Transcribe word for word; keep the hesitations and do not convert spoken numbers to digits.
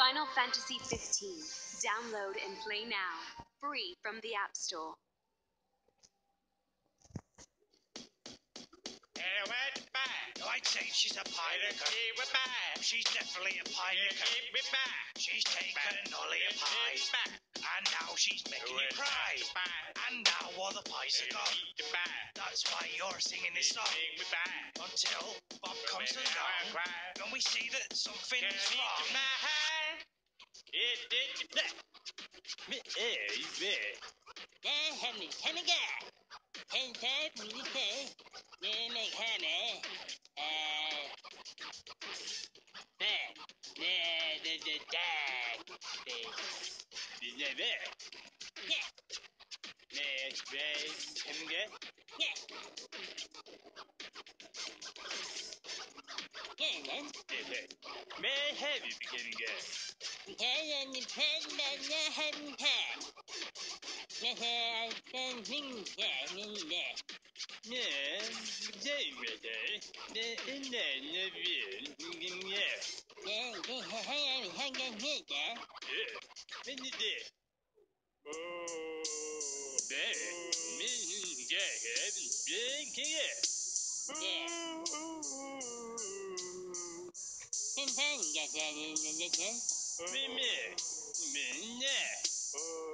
Final Fantasy fifteen. Download and play now. Free from the App Store. I'd say she's a pirate. She's definitely a pirate. She's taken Ollie a pie. And now she's making you cry. And now all the pies are gone. That's why you're singing this song. Until Bob comes along and we see that something is wrong. May I have you beginning again? Yeah, same with her. The inner view, yeah. Yeah, when you did. Oh, there. Yeah, yeah, yeah. Remember, yeah.